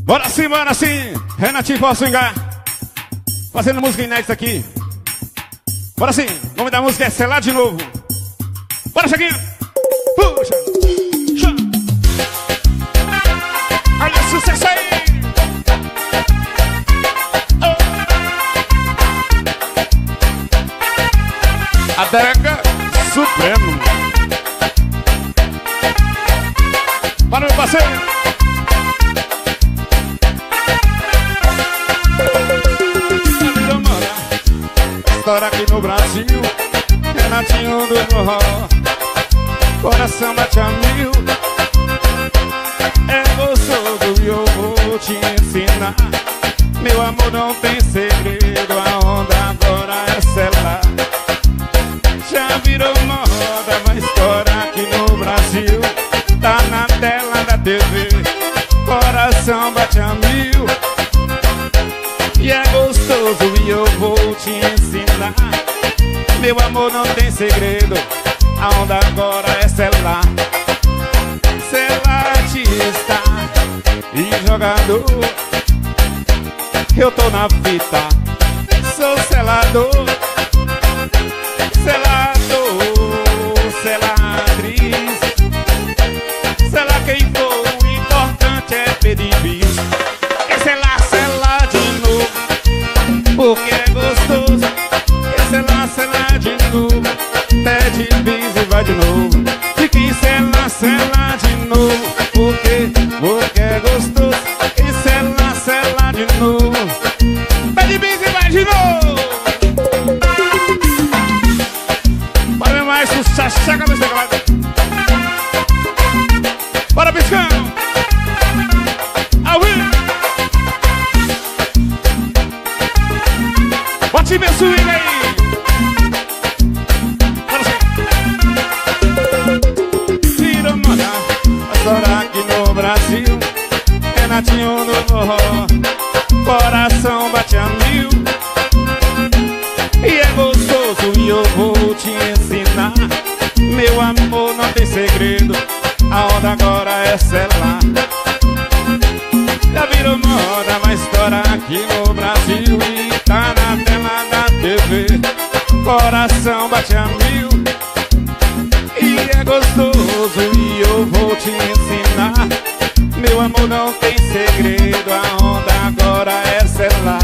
Bora sim, Renatinho Forcinga, fazendo música inédita aqui. Bora sim, o nome da música é Selar de Novo. Bora, Cheguinho. Puxa, chama. Olha o sucesso aí. A Deca Supremo. Para meu parceiro. História aqui no Brasil, Renatinho do forró, coração bate a mil. É gostoso e eu vou te ensinar. Meu amor não tem segredo, a onda agora é selar. Já virou moda, uma história aqui no Brasil. Tá na tela da TV, coração bate a mil. E é gostoso e eu vou te ensinar. Meu amor não tem segredo, a onda agora é selar. Selatista e jogador, eu tô na fita, sou selador. Selador, selatriz, selar quem for, o importante é pedir bis. É selar, selar de novo, porque é gostoso. É selar, selar de novo, pede bis e vai de novo. Fica em selar, selar de novo, porque é gostoso. É selar, selar de novo, pede bis e vai de novo. Bora mais sucesso, chega no teclado. Bora, Piscão. Bote meu swing aí. Virou moda, a história aqui no Brasil. Renatinho no forró, coração bate a mil. E é gostoso e eu vou te ensinar. Meu amor não tem segredo, a onda agora é selar. Já virou moda, uma história aqui no Brasil. E tá na tela da TV, coração bate a mil. E é gostoso e eu vou te ensinar. Meu amor não tem segredo, a onda agora é selar.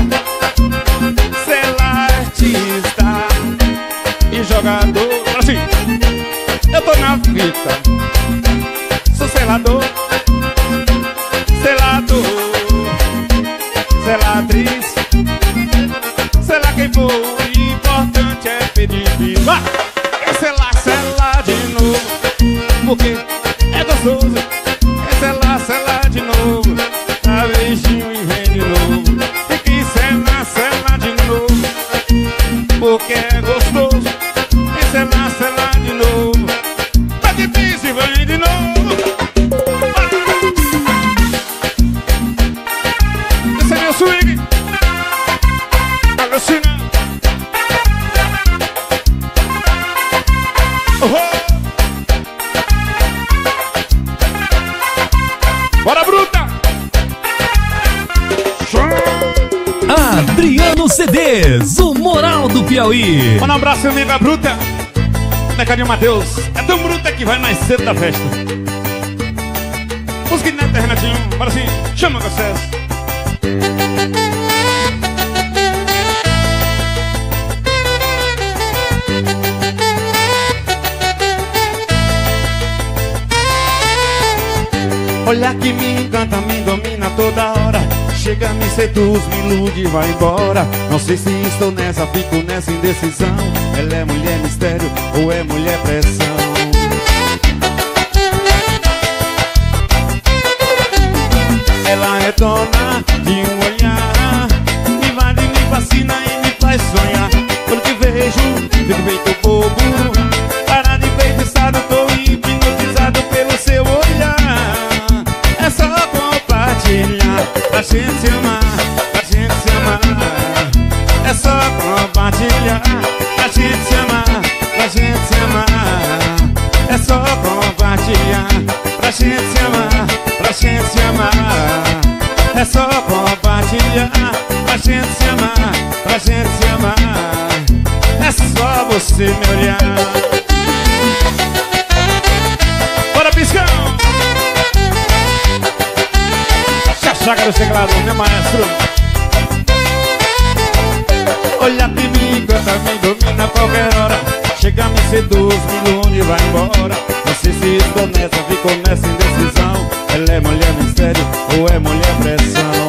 Selartista e jogador. Assim, eu tô na fita, sou selador. Selador, selatriz, selar quem for, o importante é pedir bis. É selar, selar de novo, porque é gostoso. É selar, selar de novo, dá beijinho e vem de novo. Fica em selar, selar de novo, porque é gostoso. É selar, selar de novo, pede bis e vem de novo. Swing, alucina. Bora, bruta. Adriano CDs, o Moral do Piauí. Manda um abraço, amiga bruta. Mercadinho Matheus, é tão bruta que vai mais cedo da festa. Música inédita, Renatinho. Bora sim, chama vocês. Olha que me encanta, me domina toda hora. Chega, me seduz, me ilude e vai embora. Não sei se estou nessa, fico nessa indecisão. Ela é mulher mistério ou é mulher pressão? Ela é dona de um olhar, me invade, me fascina e me faz sonhar. Quando te vejo, fico feito bobo. Para de feitiçado, tô hipnotizado pelo seu olhar. É só compartilhar, pra gente se amar, pra gente se amar. É só compartilhar, pra gente se amar, pra gente se amar. É só compartilhar, pra gente se amar, pra gente se amar. É só compartilhar pra gente se amar, pra gente se amar. É só você me olhar. Bora, Piscão! Chachaca do teclado, meu maestro. Olha pra mim, canta, me domina a qualquer hora. Chega, me seduz, me ilude e vai embora. Não sei se estou nessa, fico nessa indecisão. Ela é mulher mistério ou é mulher pressão?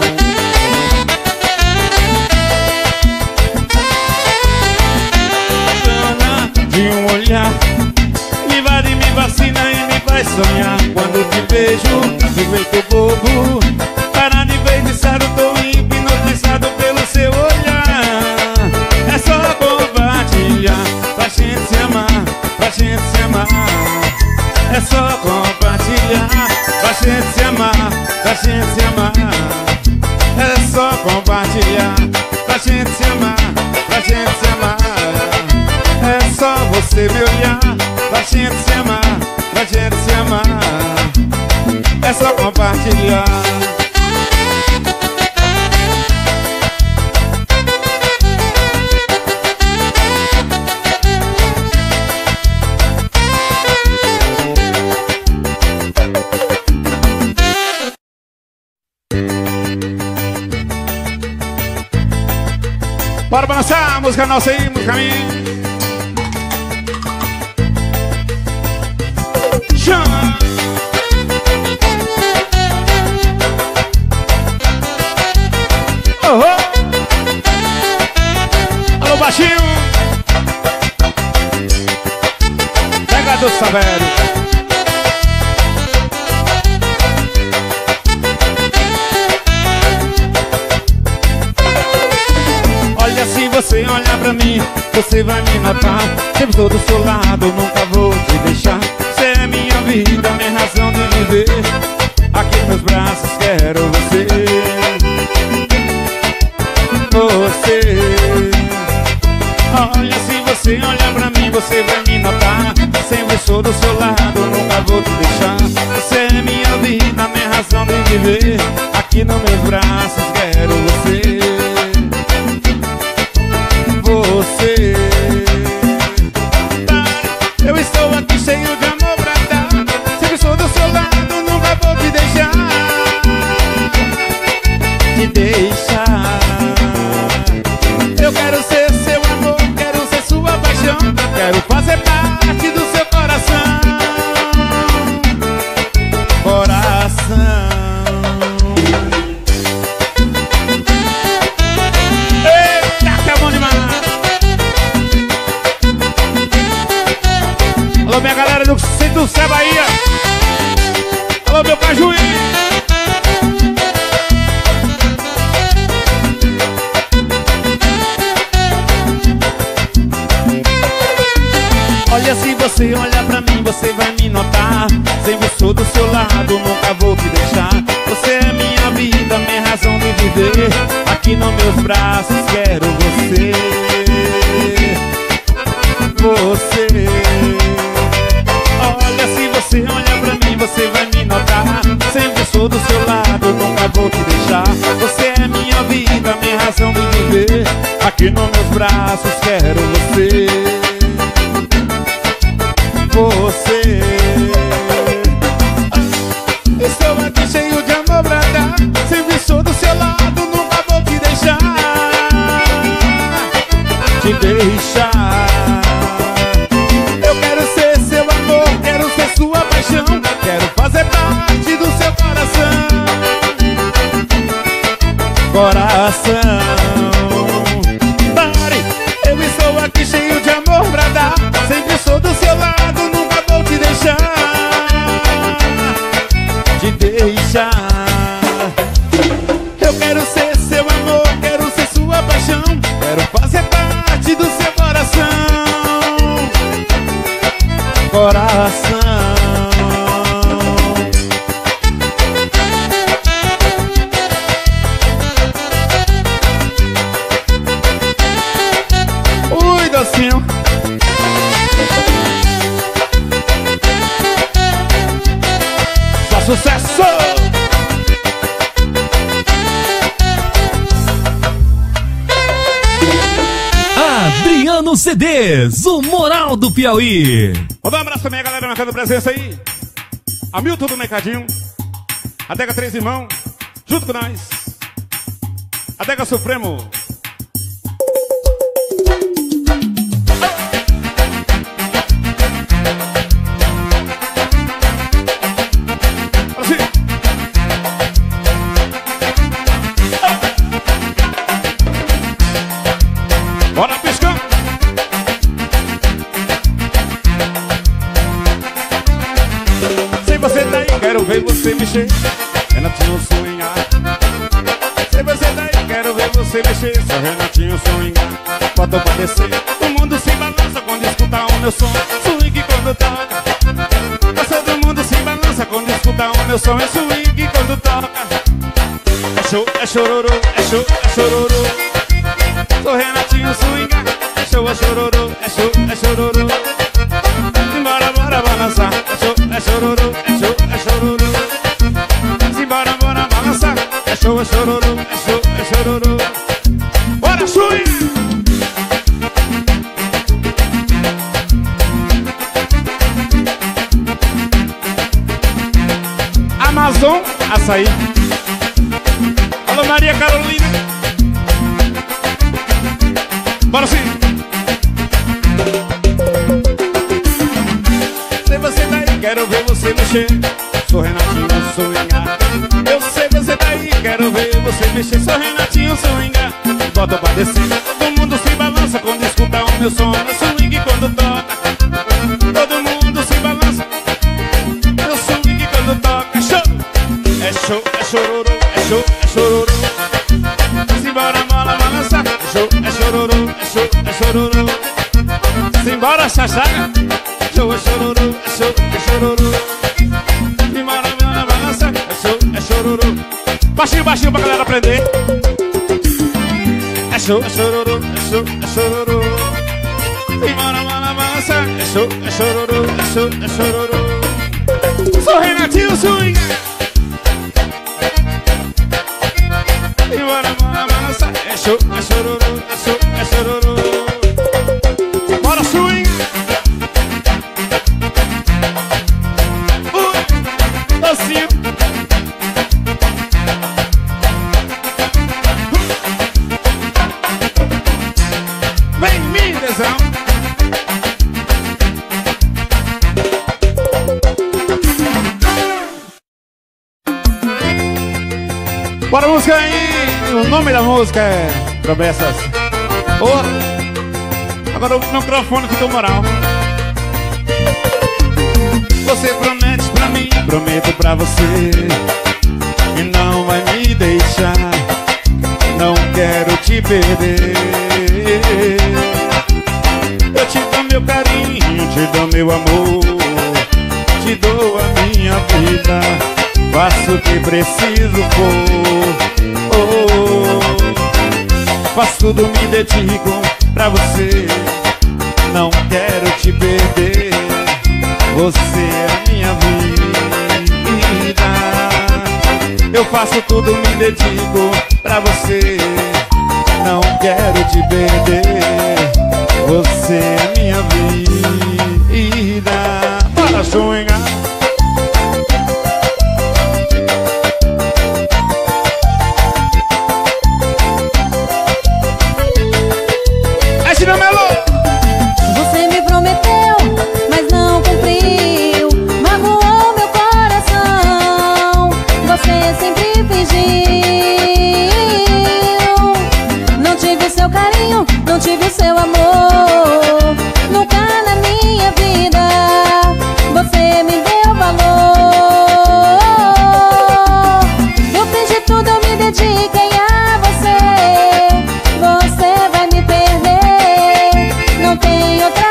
Dona de um olhar, me invade, me vacina e me faz sonhar. Quando te vejo, fico feito bobo. Para de feitiçar, eu tô hipnotizado pelo seu olhar. É só compartilhar pra gente se amar, pra gente se amar. É só compartilhar pra gente se amar, pra gente se amar. É só compartilhar pra gente se amar, pra gente se amar. É só você me olhar pra gente se amar, pra gente se amar. É só compartilhar. Bora balançar a música nossa aí, música minha. Chama! Oh, oh. Alô, baixinho! Pega do Savério. Se você olhar pra mim, você vai me notar. Sempre estou do seu lado, nunca vou te deixar. Você é minha vida, minha razão de viver. Aqui nos meus braços quero você. Você. Olha, se você olhar pra mim, você vai me notar. Sempre estou do seu lado, nunca vou te deixar. Você é minha vida, minha razão de viver. Aqui nos meus braços quero você. Você. Eu estou aqui cheio de amor pra dar. Sempre sou do seu lado, nunca vou te deixar. Te deixar. Eu quero ser seu amor, quero ser sua paixão. Quero fazer parte do seu coração. Coração. Eita, que é bom demais. Alô, minha galera do Centro do Cé, Bahia. Alô, meu Cajuí. Olha, se você olhar pra mim, você vai me notar. Sempre sou do seu lado, nunca vou te deixar. Você é minha vida, minha razão de viver. Aqui nos meus braços quero você. Você. Olha, se você olhar pra mim, você vai me notar. Sempre sou do seu lado, nunca vou te deixar. Você é minha vida, minha razão de viver. Aqui nos meus braços quero você. Você. Estou aqui cheio de amor pra dar. Sempre sou do seu lado, nunca vou te deixar. Te deixar. Eu quero ser seu amor, quero ser sua paixão. Quero fazer parte do seu coração. Coração. Pare, eu estou aqui cheio de amor pra dar. Sempre sou do seu lado, nunca vou te deixar. Te deixar. Eu quero ser seu amor, quero ser sua paixão. Quero fazer parte do seu coração. Coração. Ui, docinho. Só sucesso. Renato CDs, o Moral do Piauí. Vou dar um abraço também a galera marcando presença aí. Hamilton do Mercadinho. Adega Três Irmãos, junto com nós. Adega Supremo. Bora piscando. Se você tá aí, quero ver você mexer. Renatinho swingar. Se você tá aí, quero ver você mexer. Só Renatinho swingar. Bota pra descer. O mundo se balança quando escuta o meu som. Swing quando toca. Todo mundo se balança quando escuta o meu som. É swing quando toca. É show, é chororô. É show, é chororô. Sou Renatinho swingar, é show, é chororô, é show, é chororô. Simbora, bora balançar, é show, é chororô, é show, é chororô. Simbora, bora balançar, é show, é chororô, é show, é chororô. Bora, swing! Amazon, açaí. Alô, Maria Carolina. Bora sim! Se você tá aí, quero ver você mexer. Sou Renatinho swingar. Eu sei você tá aí, quero ver você mexer. Sou Renatinho swingar. Bota pra descer. Todo mundo se balança quando escuta o meu som. Eu swing quando toca. Todo mundo se balança. Eu swing quando toca. Show! É show, é chororô. É show, é chororô. Simbora, bola, balançar. É show, é chororô. É show, é chororô. Simbora, chachaga. Show, é chororô. É show, é chororô. Simbora, bola, balançar. É show, é chororô. Baixinho, baixinho pra galera aprender. É show, é chororô. É show, é chororô. Simbora, bola, balançar. É show, é chororô. É show, é chororô. Sou Renatinho swing. Simbora, bola, balançar. É show, é chororô, é show, é chororô. Bora swing. Ui, docinho. Vem, milhazão. Bora música aí. O nome da música é Promessas. Boa. Agora o microfone ficou moral. Você promete pra mim, prometo pra você, e não vai me deixar. Não quero te perder. Eu te dou meu carinho, te dou meu amor, te dou a minha vida. Faço o que preciso for. Faço tudo, me dedico pra você. Não quero te perder. Você é a minha vida. Eu faço tudo, me dedico pra você. Não quero te perder. Você é a minha vida. Bora swingar. Você me prometeu, mas não cumpriu. Magoou meu coração. Você sempre fingiu. Não tive seu carinho, não tive seu amor. Nunca na minha vida você me deu valor. Eu fiz de tudo, eu me dediquei a você. Você vai me perder. Não tem outra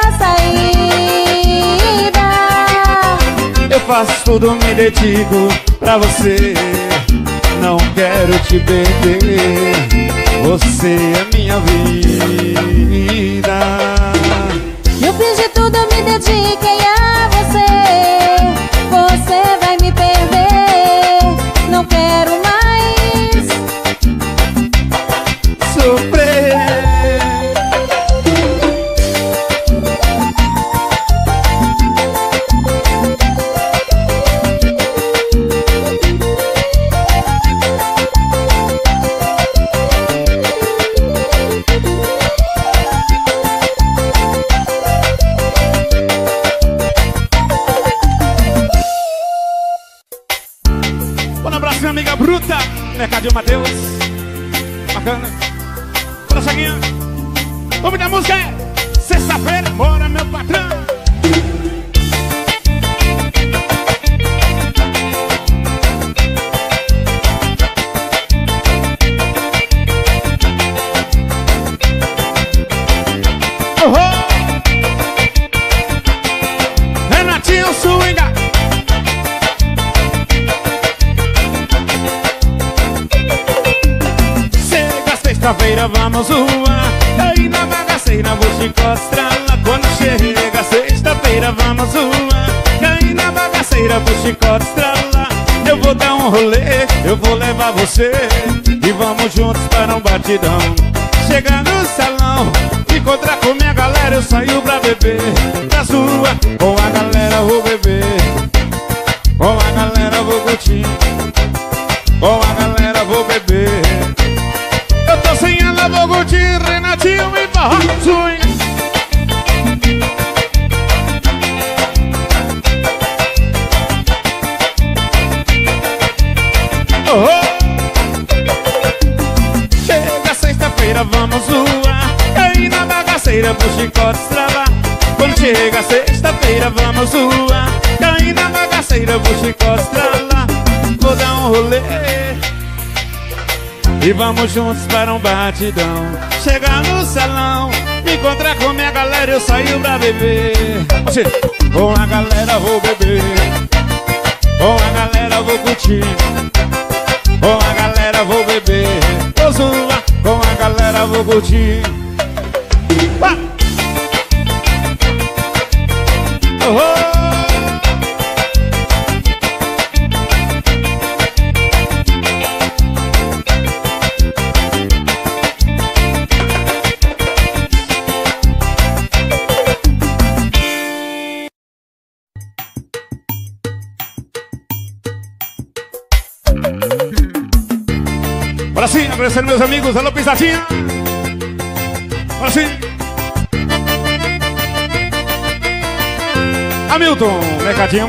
saída. Eu faço tudo, me dedico pra você. Não quero te perder. Você é minha vida. Eu fiz de tudo, eu me dediquei a você. Você vai me perder. Não quero mais sofrer. swinga bruta, Mercadinho Matheus. Bacana. Fala, Chaguinha. O nome da música é Sexta-feira, bora meu patrão. Renatinho swinga. Chega sexta-feira, vamos zoar. Aí na bagaceira vou te encostrar lá. Quando chega sexta-feira, vamos zoar. Aí na bagaceira vou te encostrar lá. Eu vou dar um rolê, eu vou levar você e vamos juntos para um batidão. Chegar no salão, encontrar com minha galera, eu saio pra beber. Na sua, com a galera vou beber, com a galera vou curtir, com a galera vou beber. Eu tô sem ela, vou curtir, Renatinho e barra swing. Chega sexta-feira, vamos zoar. Aí na bagaceira pro chicote estralar. Quando chega sexta-feira, vamos zoar. Aí na bagaceira pro chicote estralar. Vou dar um rolê e vamos juntos para um batidão. Chegar no salão, me encontrar com minha galera, eu saio pra beber. Com a galera vou beber, com a galera vou curtir, com a galera vou beber. Vou zoar, com a galera vou curtir. Agora sim, agradecendo meus amigos. Alô, Pisadinha. Agora sim. Hamilton, Mercadinho.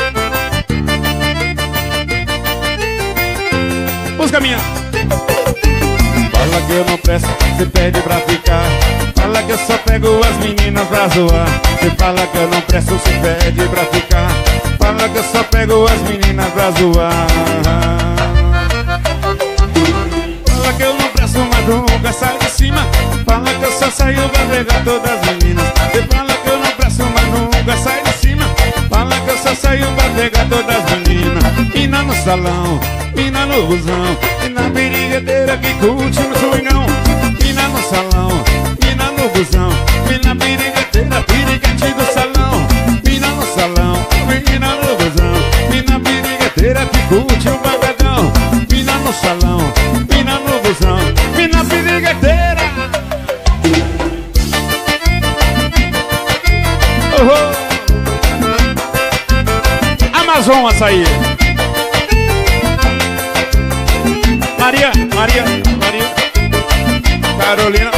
Música minha. Fala que eu não presto, você pede pra ficar. Fala que eu só pego as meninas pra zoar. Você fala que eu não presto, você pede pra ficar. Fala que eu só pego as meninas pra zoar. Fala que eu não presto, mas nunca sai de cima. Fala que eu só saio pra pegar todas as meninas. Você fala que eu não presto, mas nunca sai de cima. Fala que eu só saio pra pegar todas as meninas. Mina no salão, mina no busão, mina pirigueteira que curte o swingão. Mina no salão, mina no busão, mina pirigueteira, piriguete do salão. Mina no salão, mina no busão, mina pirigueteira que curte o bagadão. Mina no salão, mina no busão, mina pirigueteira. Amazon açaí. Maria Carolina.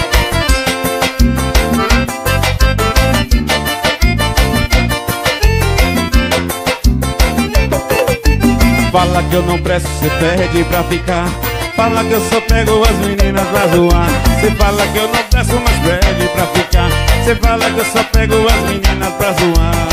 Fala que eu não presto, você pede pra ficar. Fala que eu só pego as meninas pra zoar. Você fala que eu não presto, mas pede pra ficar. Você fala que eu só pego as meninas pra zoar.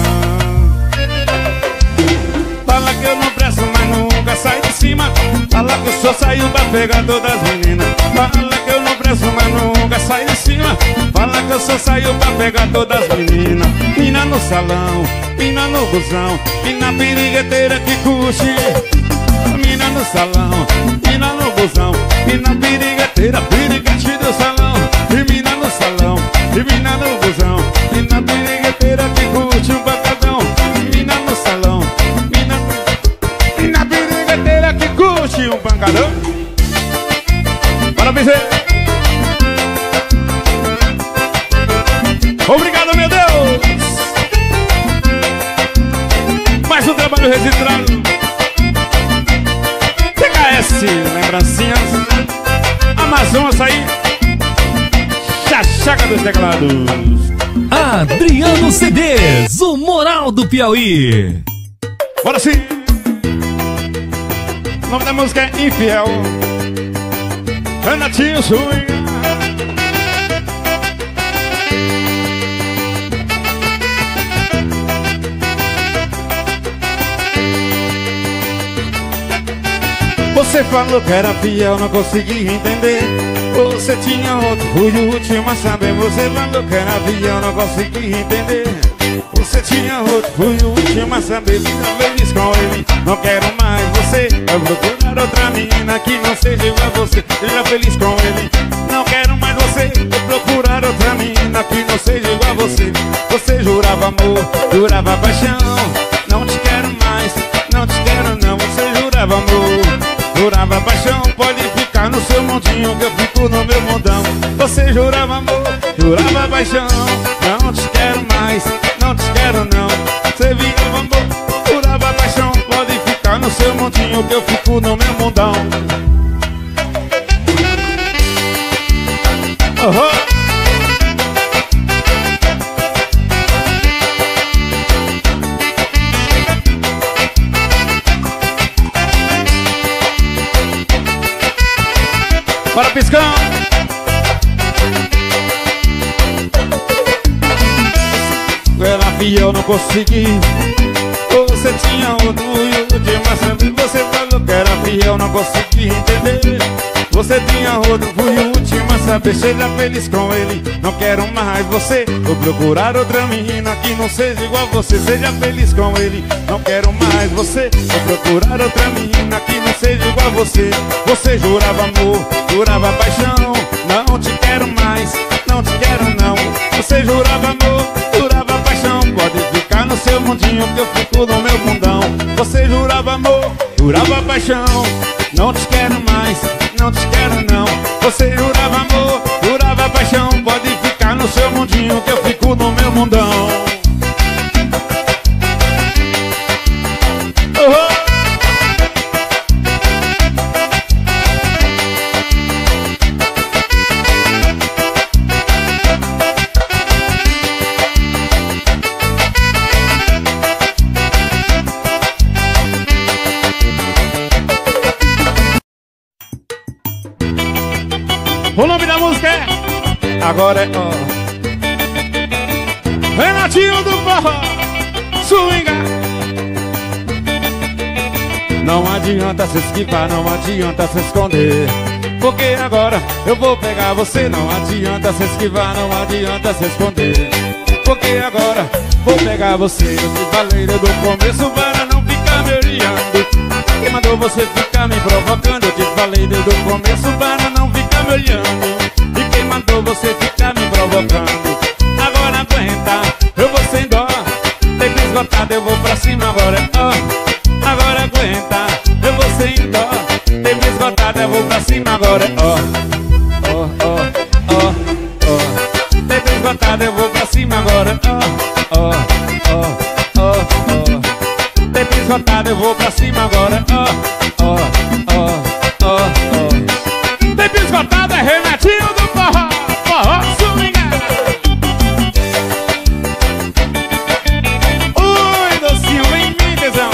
Fala que eu não presto, mas nunca sai de cima. Fala que eu só saio pra pegar todas as meninas. Fala que eu não presto, mas nunca sai de cima. Fala que eu só saio pra pegar todas as meninas. Mina no salão, mina no busão, mina pirigueteira que curte. Mina no salão, mina no busão, mina pirigueteira, piriguete do salão. E mina no salão, e mina no busão, mina pirigueteira que curte um bacadão. Mina no salão, mina pirigueteira que curte um pancadão. Parabéns! Obrigado, meu Deus! Mais um trabalho registrado. TKS, lembrancinhas. Amazon açaí. Chachaca dos teclados. Adriano CDs, o Moral do Piauí. Bora sim! O nome da música é Infiel. Renatinho Swing. Você falou que era fiel, não consegui entender. Você tinha outro, fui o último a saber. Você falou que era fiel, não consegui entender. Você tinha outro, fui o último a saber. Fica feliz com ele, não quero mais você. Vai procurar outra menina que não seja igual a você. Seja feliz com ele, não quero mais você. Vou procurar outra menina que não seja igual a você. Você jurava amor, jurava paixão. Não te quero mais, não te quero não. Você jurava amor, jurava paixão, pode ficar no seu mundinho que eu fico no meu mundão. Você jurava amor, jurava paixão. Não te quero mais, não te quero não. Você virava amor, jurava paixão, pode ficar no seu mundinho que eu fico no meu mundão. Oh, para piscão. Era fiel, não consegui. Você tinha outro e o último a saber. Você falou que era fiel, não consegui entender. Você tinha outro, fui o último a saber. Seja feliz com ele, não quero mais você. Vou procurar outra menina que não seja igual a você. Seja feliz com ele, não quero mais você. Vou procurar outra menina que não seja igual a você. Você jurava amor, jurava paixão. Não te quero mais, não te quero não. Você jurava amor, jurava paixão. Pode ficar no seu mundinho que eu fico no meu mundão. Você jurava amor, jurava paixão. Não te quero mais, não te quero não. Você jurava amor, jurava paixão. Pode ficar no seu mundinho que eu fico no meu mundão. O nome da música é Agora é ó Renatinho do Forró Swinga. Não adianta se esquivar, não adianta se esconder, porque agora eu vou pegar você. Não adianta se esquivar, não adianta se esconder, porque agora vou pegar você. Eu te falei desde o começo para não ficar me olhando. Quem mandou você ficar me provocando? Eu te falei desde o começo para não ficar me olhando. E quem mandou você ficar me provocando? Agora aguenta, eu vou sem dó. Tempo esgotado, eu vou pra cima agora, ó. Agora aguenta, eu vou sem dó. Tempo esgotado, eu vou pra cima agora, ó. Ó, ó, ó, ó. Tempo esgotado, eu vou pra cima agora, ó. Ó, ó, ó, ó. Tempo esgotado, eu vou pra cima agora, ó. Ó, ó, ó, ó. Tempo esgotado é Renatinho do Forró. Forró Swinga. Oi, docinho, vem em mim, tesão.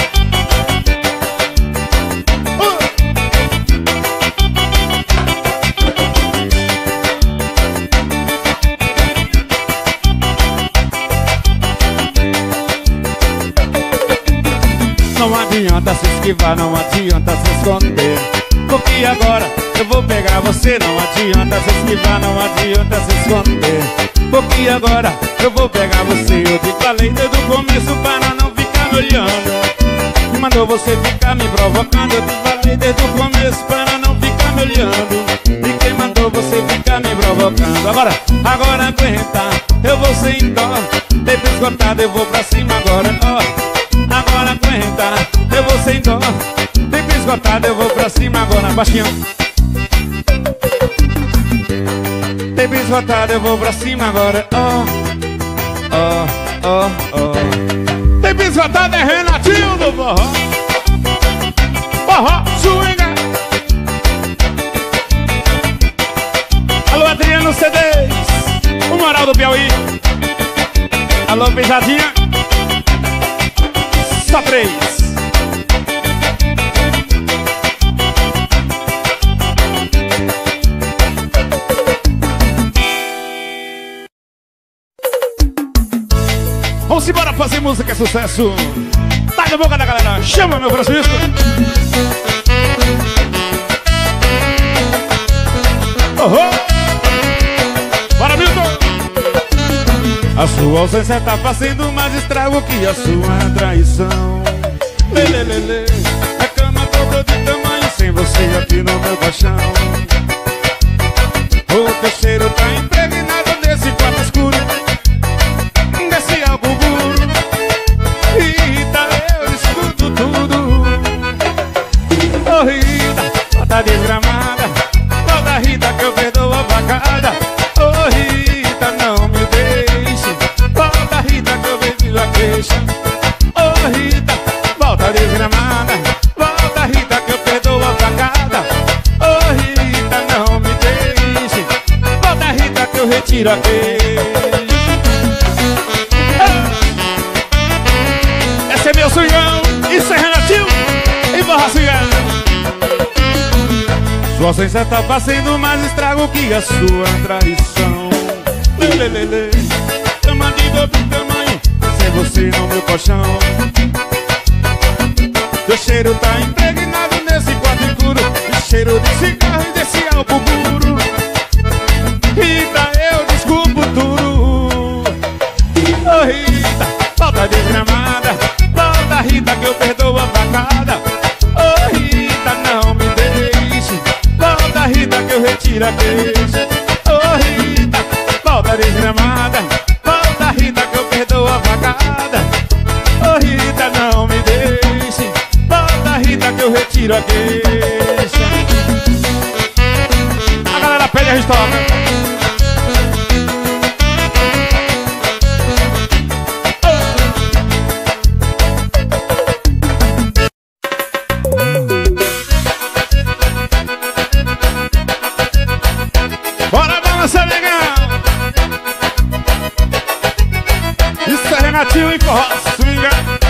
Não adianta se esquivar, não adianta se esconder, porque agora eu vou pegar você. Não adianta se esquivar, não adianta se esconder, porque agora eu vou pegar você. Eu te falei desde o começo para não ficar me olhando. Quem mandou você ficar me provocando? Eu te falei desde o começo para não ficar me olhando. E quem mandou você ficar me provocando? Agora aguenta, eu vou sem dó. Tempo esgotado, eu vou pra cima agora, ó. Agora aguenta, eu vou sem dó. Tempo esgotado, eu vou pra cima agora, baixinho. Tempo esgotado, eu vou pra cima agora, ó. Ó, ó, ó. Tempo esgotado é Renatinho do Forró. Forró Swinga. Alô, Adriano CDs, o Moral do Piauí. Alô, Beijadinha. Só 3. música é sucesso. Tá na boca da galera. Chama, meu Francisco. Bora, Milton. A sua ausência tá fazendo mais estrago que a sua traição. Lelelele. A cama dobrou de tamanho sem você aqui no meu colchão. O teu cheiro tá impregnado nesse quarto escuro, desse álcool puro. Rita, eu escuto tudo. Ô Rita, volta desgramada. Volta Rita que eu perdoo a facada. Ô Rita, não me deixe. Volta Rita que eu bebi a queixa. Ô Rita, volta desgramada. Volta Rita que eu perdoo a facada. Ô Rita, não me deixe. Volta Rita que eu retiro a queixa. Esse é meu swingão. Isso é Renatinho e Borra Swingão. Sua ausência tá fazendo mais estrago que a sua traição. Lelelele. Cama de dobro tamanho sem você no meu colchão. Teu cheiro tá impregnado nesse quarto escuro, de cheiro de cigarro e desse álcool puro. Rita, eu desculpo tudo. Ô Rita, volta desgramada. Volta Rita que eu perdoo a facada. Ô Rita, não me deixe. Volta Rita que eu retiro a queixa. Ô Rita, volta desgramada. Volta Rita que eu perdoo a facada. Ô Rita, não me deixe. Volta Rita que eu retiro a queixa. A galera pede, a gente toca. Bora balançar legal. Isso é Renatinho e Forró Swinga.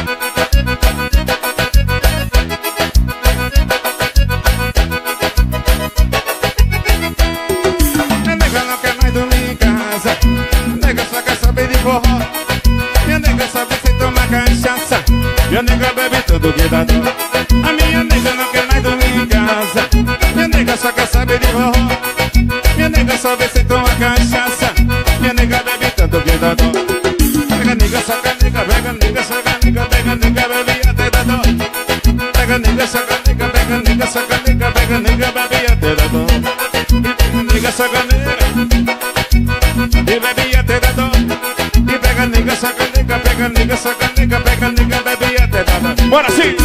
Minha nega não quer mais dormir em casa. Nega só quer saber de forró. Minha nega sabe se tomar cachaça. Minha nega bebe tudo que dá dor. A minha nega não quer mais dormir em casa. Minha nega só quer saber de forró. Minha nega só vê se toma cachaça. Minha nega bebe tanto que dá dó. Pega nega, saca nega, pega nega, saca nega, pega nega, bebe até dá dó. Pega nega, saca nega, pega nega, saca nega, pega nega, bebe até dá dó. E pega nega, saca nega, e bebe até dá dó. E pega nega, saca nega, pega nega, saca nega, pega nega, bebe até dá dó. Bora sim!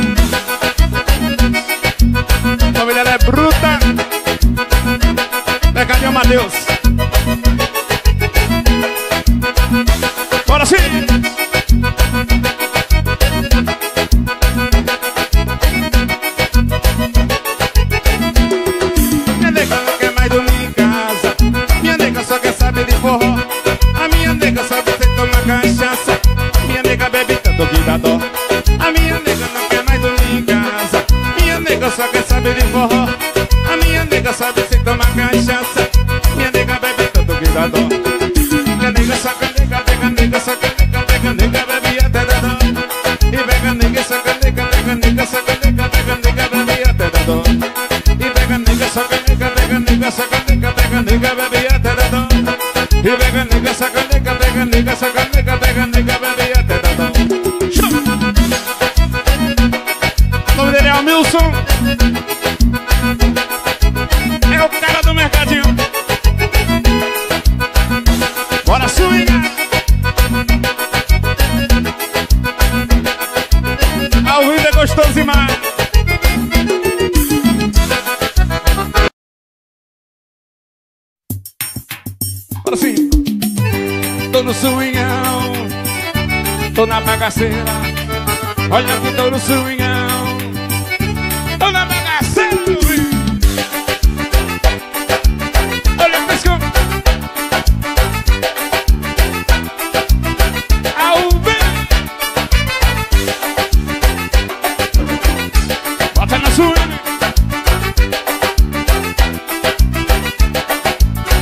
A família é bruta. Cadê o Matheus? Bora sim! Minha nega não quer mais dormir em casa. Minha nega só quer saber de forró. A minha nega só quer tomar cachaça. Minha nega bebe tanto que dá dó. A minha nega não quer mais dormir em casa. Minha nega só quer saber de forró. A minha nega sabe se tomar cachaça. Minha nega bebe tanto que dá dó. Minha nega saca nega, pega nega, saca nega, pega nega, bebe até dá dó. E pega nega, saca nega, pega nega, saca nega, pega nega, bebe até dá dó. E pega nega, saca nega, pega nega, saca nega, pega nega, bebe até dá dó. E pega nega, saca nega, pega nega, saca nega, pega nega, bebe até dá dó. O nome dele é Milson. É o cara do mercadinho. Bora swingar. Ao vivo é gostoso demais. Bora sim. Tô no swingão, tô na bagaceira. Olha que tô no swingão, tô na bagaceira. Olha o pescão. Ao vivo. Bota na swing.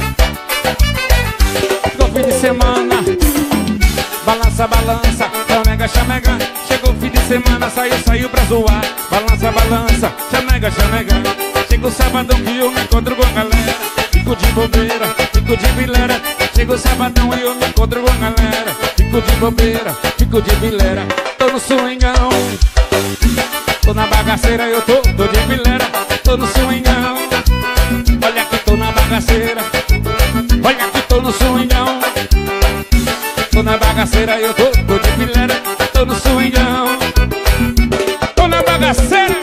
No fim de semana, balança, balança, chamega, chamega. Chegou o fim de semana, saiu pra zoar. Balança, balança, chamega, chamega. Chega o sabadão que eu me encontro com a galera. Fico de bobeira, fico de bilera. Chega o sabadão e eu me encontro com a galera. Fico de bobeira, fico de bilera. Tô no swingão, tô na bagaceira, eu tô de bilera. Tô no swingão, olha que tô na bagaceira. Olha que tô no swingão, tô na bagaceira, eu tô de bilera. Tô no swingão, tô na bagaceira.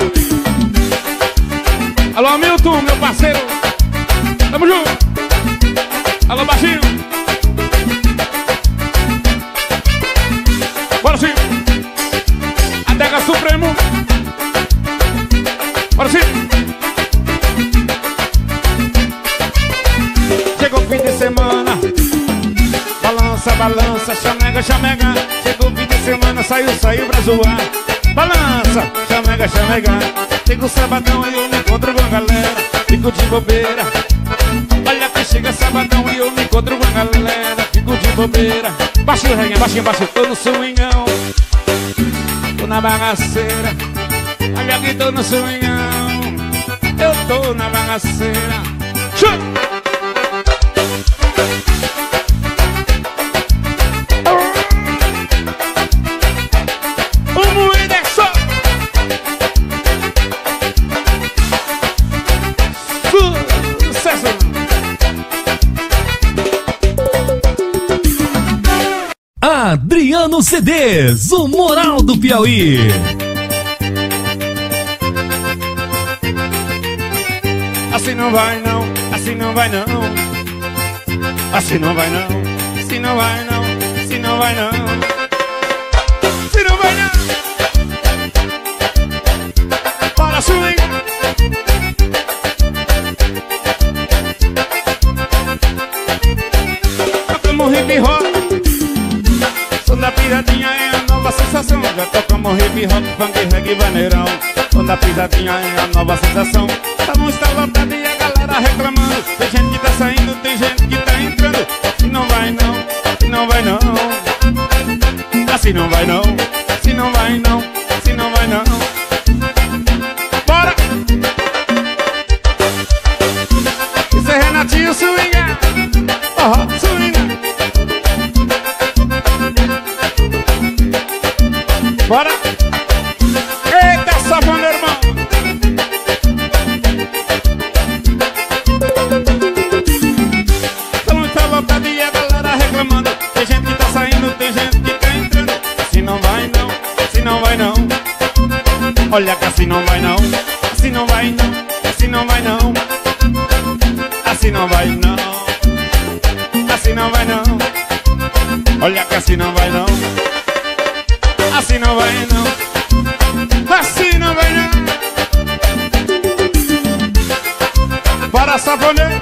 Alô Milton, meu parceiro, tamo junto. Alô baixinho, bora sim. Adega Supremo, bora sim. Chegou o fim de semana, balança, balança, chamega, chamega. Chegou o fim de semana, saiu pra zoar. Balança, chamega, chamega. Chega o sabadão e eu me encontro com a galera. Fico de bobeira, olha que chega sabadão e eu me encontro com a galera. Fico de bobeira, baixinho, rainha, baixinho, baixinho. Tô no swingão, tô na bagaceira. Olha que tô no swingão, eu tô na bagaceira. Adriano CDs, o Moral do Piauí. Assim não vai não, assim não vai não. Assim não vai não, assim não vai não, assim não vai não. Assim não vai não. Para swing. Tocamos hip hop. Som da pisadinha é a nova sensação. Já tocamos hip hop, funk, reggae, vaneirão. Som da pisadinha é a nova sensação. Salão está lotado e a galera reclamando. Tem gente que tá saindo, tem gente que tá entrando. Assim não vai não, assim não vai não. Assim não vai não, assim não vai não, assim não vai não. Bora! Isso é Renatinho swinga. Swinga. Bora! Eita, savana, irmão! Salão está lotado e a galera reclamando. Tem gente que tá saindo, tem gente que tá entrando. Assim não vai não, assim não vai não. Olha que assim não vai não, assim não vai não, assim não vai não. Assim não vai não, assim não vai não. Olha que assim não vai não. Assim não vai não, assim não vai não. Bora safoneiro.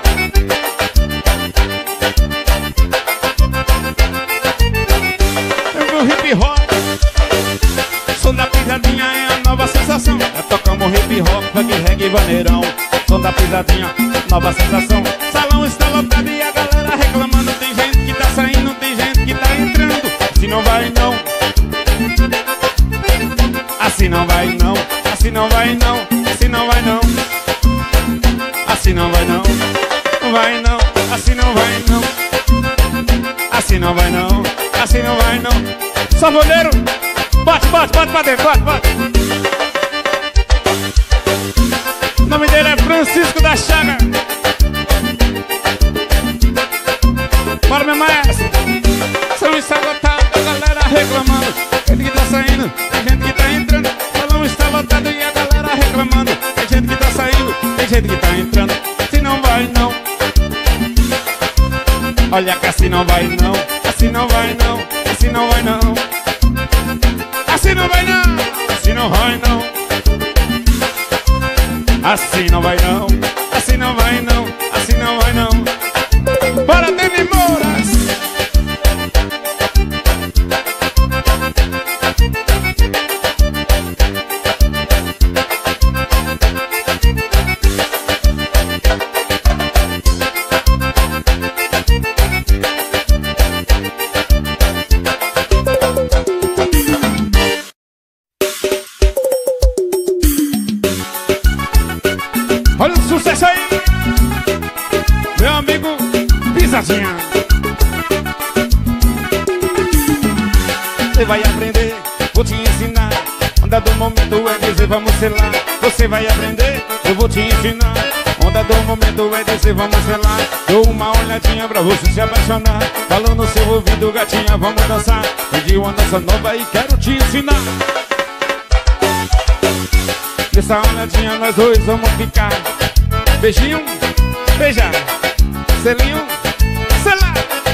O hip hop, som da pisadinha é a nova sensação. Já tocamos hip hop, funk, reggae, vaneirão. Som da pisadinha, nova sensação. Salão está lotado e a galera reclamando. Tem gente que tá saindo, tem gente que tá entrando. Assim não vai não. Assim não vai não, assim não vai não, assim não vai não. Assim não vai não, não vai não, assim não vai não. Assim não vai não, assim não vai não. Savoneiro, bate, bate, bate pra dentro, bate, bate. O nome dele é Francisco da Chaga. Bora, meu maestro. São ensagotado, a galera reclamando. Tem gente que tá saindo, tem gente que tá entrando. Salão está lotado e a galera reclamando. Tem gente que tá saindo, tem gente que tá entrando. Assim não vai não. Olha que assim não vai não, assim não vai não, assim não vai não. Assim não vai não, assim não vai não. Assim não vai não, assim não vai não, assim não vai não. Bora, Demi Moras. sucesso aí. Meu amigo Pisadinha. Você vai aprender, vou te ensinar. Onda do momento é dizer vamos selar. Você vai aprender, eu vou te ensinar. Onda do momento é dizer vamos selar. Dou uma olhadinha pra você se apaixonar. Falou no seu ouvido, gatinha, vamos dançar. Pedi uma dança nova e quero te ensinar. Nessa olhadinha nós dois vamos ficar. Beijinho, beijar. Selinho, selar.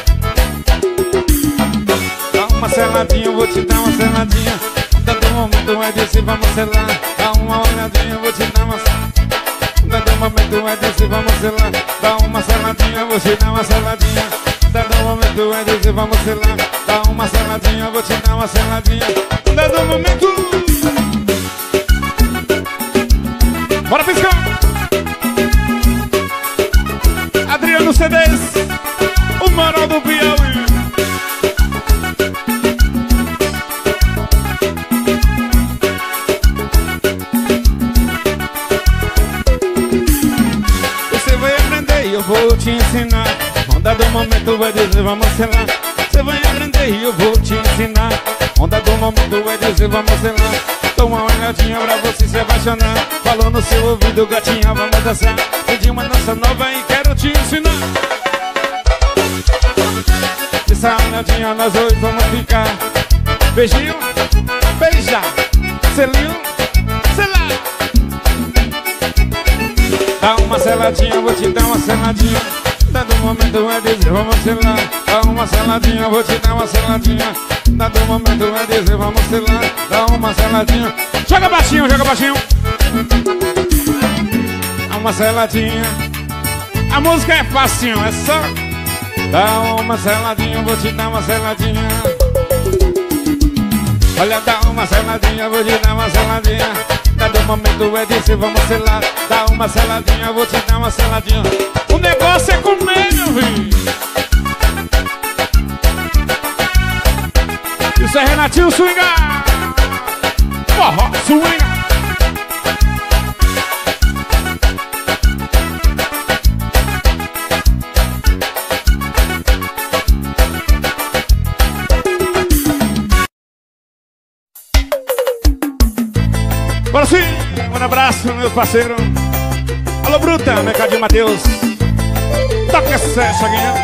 Dá uma seladinha, eu vou te dar uma seladinha. Onda do momento é dizer vamos selar. Dá uma olhadinha, eu vou te dar uma seladinha. Dá momento é dizer vamos selar. Dá uma seladinha, vou te dar uma seladinha. Dá momento é dizer vamos selar. Dá uma seladinha, vou te dar uma seladinha. Dá momento. Bora piscar. Adriano CDs, o Moral do Piauí. Eu vou te ensinar. Onda do momento vai dizer vamos selar. Você vai aprender e eu vou te ensinar. Onda do momento vai dizer vamos selar. Dá uma olhadinha pra você se apaixonar. Falou no seu ouvido, gatinha, vamos dançar. Pedi uma dança nova e quero te ensinar. Essa olhadinha nós dois vamos ficar. Beijinho, beijar. Selinho, selar. Dá uma seladinha, vou te dar uma seladinha. Dado momento é dizer vamos selar. Dá uma seladinha, vou te dar uma seladinha. Dado momento é dizer vamos selar. Dá uma seladinha. Joga baixinho, joga baixinho. Dá uma seladinha. A música é facinho, é só. Dá uma seladinha, vou te dar uma seladinha. Olha, dá uma seladinha, vou te dar uma seladinha. Dado momento é dizer vamos selar. Dá uma seladinha, vou te dar uma seladinha. O negócio é comer, meu filho. Isso é Renatinho Swinga. Forró Swinga. Bora sim, um abraço, meu parceiro. Alô, Bruta, Mercadinho Matheus. Toca essa, Chaguinha.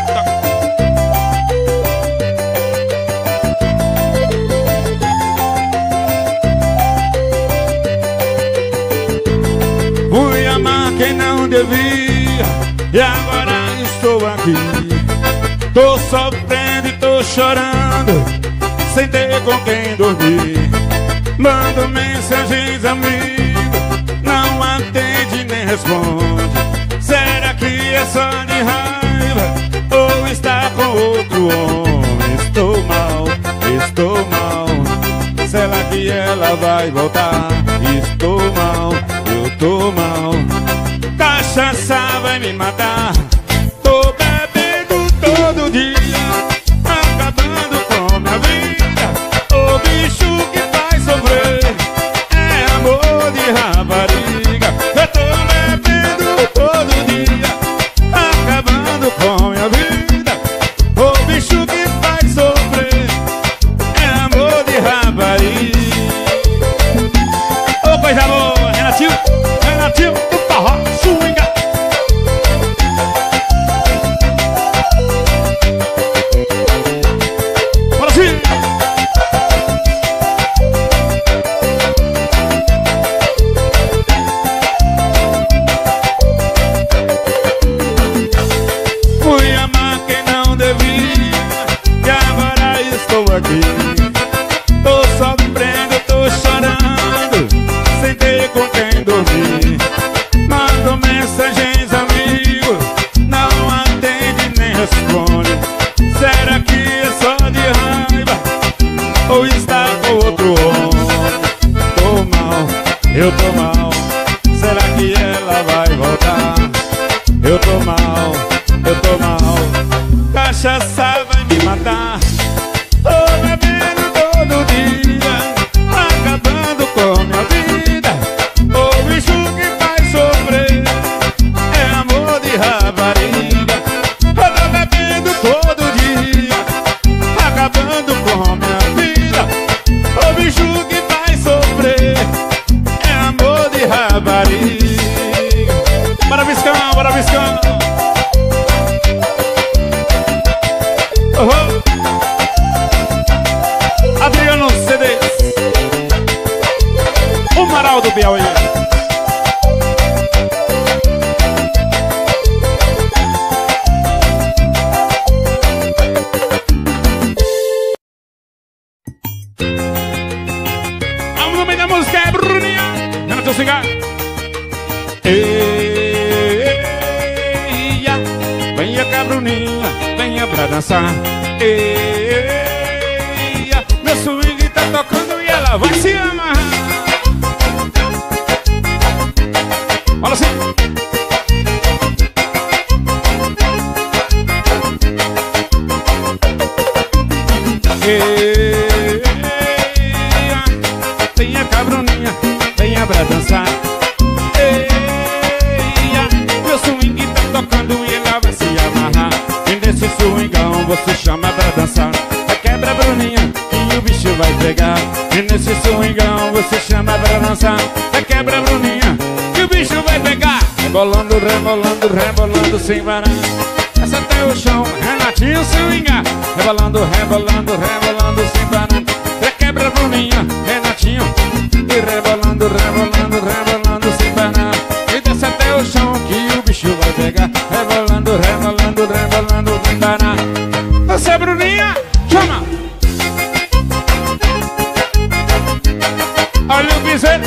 Fui amar quem não devia e agora estou aqui. Tô sofrendo e tô chorando sem ter com quem dormir. Mando mensagens, amigo, não atende nem responde. Será que é só de raiva ou está com outro homem? Estou mal, estou mal. Será que ela vai voltar? Estou mal, eu tô mal. Cachaça vai me matar. Tô bebendo todo dia, acabando com minha vida. O bicho que sofrer é amor de rapariga. Eu tô bebendo todo dia, acabando com minha vida. O bicho que faz sofrer é amor de rapariga. Ô, coisa boa, Renatinho, Renatinho do Forró Swinga. Bora sim! Tô sofrendo, tô chorando sem ter com quem dormir. Mando mensagens, amigos, não atende nem responde. Será que é só de raiva ou está com outro homem? Tô mal, eu tô mal. Será que ela vai voltar? Eu tô mal, eu tô mal. Cachaça vai me matar. Tô bebendo todo dia, acabando com minha vida. O bicho que faz sofrer Bruninha, venha pra dançar. Eia, meu swing tá tocando e ela vai se amarrar. Olha assim. Eia, venha cá, Bruninha, venha pra dançar. Eia, meu swing tá tocando e ela vai se amarrar. E nesse swingão você chama pra dançar. Quebra, Bruninha, que o bicho vai pegar. E nesse swingão você chama pra dançar. Quebra, Bruninha, que o bicho vai pegar. Rebolando, rebolando, rebolando sem parar. Essa até o chão, Renatinho swinga. Rebolando, rebolando, rebolando sem parar. Quebra, Bruninha, Renatinho. E rebolando, rebolando, rebolando sem parar. E desce até o chão que o bicho vai pegar. Rebolando, rebolando, rebolando sem parar. Você, Bruninha, chama. Olha o bezerro.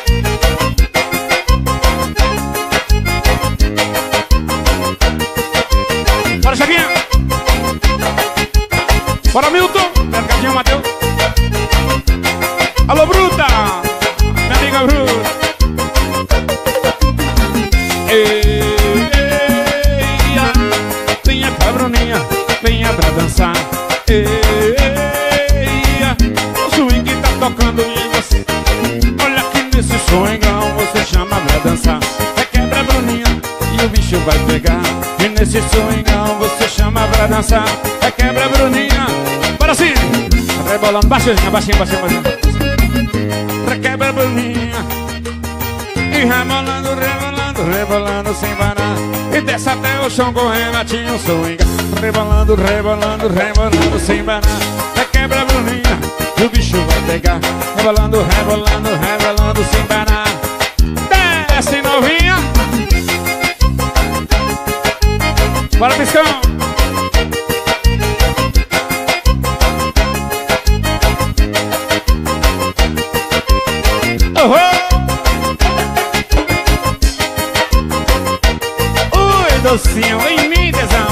Bora, Chaguinha. Bora, Milton. Mercadinho, Matheus. Alô, Bruta. Minha amiga Bruta. Eia, venha cá, Bruninha, venha pra dançar. Eia, o swing tá tocando em você. Olha que nesse swingão você chama pra dançar. Quebra, Bruninha, e o bicho vai pegar. E nesse swingão você chama pra dançar. Quebra, Bruninha. Bora sim. Rebolando, baixinho, baixinho, baixinho, baixinho. Quebra, Bruninha. E rebolando, rebolando, rebolando sem parar. E desce até o chão com o Renatinho swing. Rebolando, rebolando, rebolando sem parar. Quebra, Bruninha, e o bicho vai pegar. Rebolando, rebolando, rebolando sem parar. Desce, novinha. Bora, piscão. Oi, docinho, em mim, tesão.